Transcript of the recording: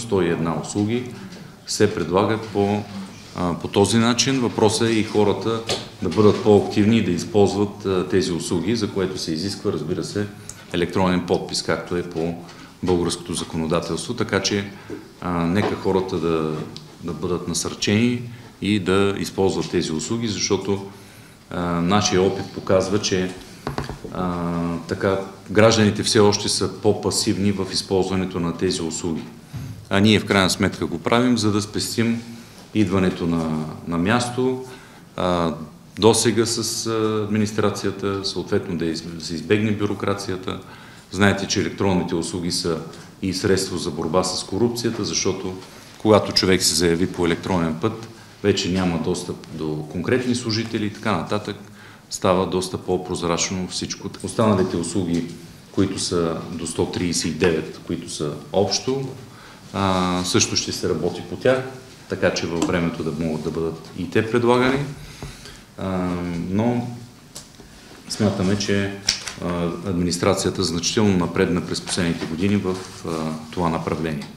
101 услуги се предлагат по този начин. Въпросът е и хората да бъдат по-активни и да използват тези услуги, за което се изисква, разбира се, електронен подпис, както е по българското законодателство. Така че нека хората да бъдат насърчени и да използват тези услуги, защото нашия опит показва, че гражданите все още са по-пасивни в използването на тези услуги. А ние в крайна сметка го правим, за да спестим идването на място, досега с администрацията, съответно да се избегне бюрокрацията. Знаете, че електронните услуги са и средство за борба с корупцията, защото когато човек се заяви по електронен път, вече няма достъп до конкретни служители и така нататък. Става доста по-прозрачно всичко. Останалите услуги, които са до 139, които са общо, също ще се работи по тях, така че във времето да могат да бъдат и те предлагани. Но смятаме, че администрацията значително напредна през последните години в това направление.